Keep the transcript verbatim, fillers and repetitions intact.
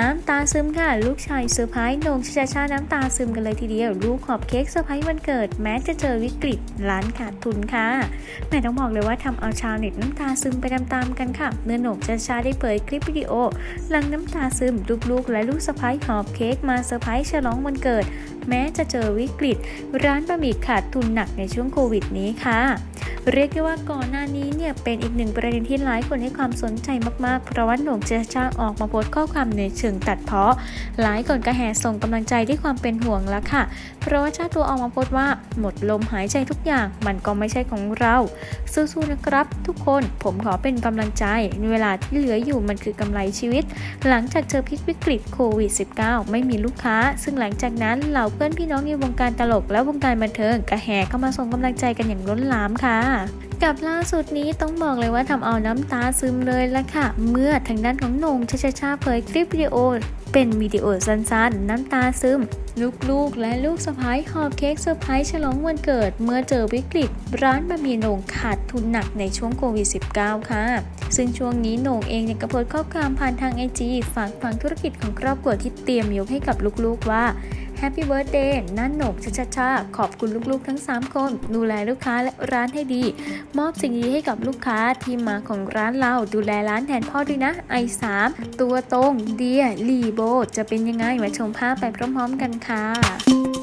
น้ำตาซึมค่ะลูกชายเซอร์ไพรส์โหน่งชาชาน้ำตาซึมกันเลยทีเดียวลูกขอบเค้กเซอร์ไพรส์วันเกิดแม้จะเจอวิกฤตร้านขาดทุนค่ะแม่ต้องบอกเลยว่าทำเอาชาวเน็ตน้ำตาซึมไปตามๆกันค่ะเมื่อโหน่งชาชาได้เผยคลิปวิดีโอหลังน้ำตาซึมลูกๆและลูกสะใภ้หอบเค้กมาเซอร์ไพรส์ฉลองวันเกิดแม้จะเจอวิกฤตร้านบะหมี่ขาดทุนหนักในช่วงโควิดนี้ค่ะเรียกได้ว่าก่อนหน้านี้เนี่ยเป็นอีกหนึ่งประเด็นที่หลายคนให้ความสนใจมากๆเพราะว่าโหน่งชาชาออกมาโพสต์ข้อความในเชิงตัดเพาะหลายคนก็แห่ส่งกำลังใจด้วยความเป็นห่วงแล้วค่ะเพราะว่าเจ้าตัวออกมาโพสต์ว่าหมดลมหายใจทุกอย่างมันก็ไม่ใช่ของเราสู้ๆนะครับทุกคนผมขอเป็นกำลังใจในเวลาที่เหลืออยู่มันคือกำไรชีวิตหลังจากเจอพิษวิกฤตโควิด สิบเก้า ไม่มีลูกค้าซึ่งหลังจากนั้นเหล่าเพื่อนพี่น้องในวงการตลกและวงการบันเทิงก็แห่เข้ามาส่งกำลังใจกันอย่างล้นหลามค่ะกับล่าสุดนี้ต้องบอกเลยว่าทำเอาน้ำตาซึมเลยละค่ะเมื่อทางด้านของโหน่งชาชาชาเผยคลิปวิดีโอเป็นวิดีโอสั้นๆน้ำตาซึมลูกๆและลูกสะใภ้หอบเค้กเซอร์ไพรส์ฉลองวันเกิดเมื่อเจอวิกฤตร้านบะหมี่โหน่งขาดทุนหนักในช่วงโควิด สิบเก้า ค่ะซึ่งช่วงนี้โหน่งเองเนี่ยก็โพสต์ข้อความผ่านทาง ไอ จี ฝากฝังธุรกิจของครอบครัวที่เตรียมยกให้กับลูกๆว่าแฮปปี้เบิร์ธเดย์นั่นโหน่งชาชาชาขอบคุณลูกๆทั้งสามคนดูแลลูกค้าและร้านให้ดีมอบสิ่งดีให้กับลูกค้าที่มาของร้านเราดูแลร้านแทนพ่อด้วยนะ ไอ สาม ตัวตรงเดียลีโบจะเป็นยังไงมาชมภาพไปพร้อมๆกันค่ะ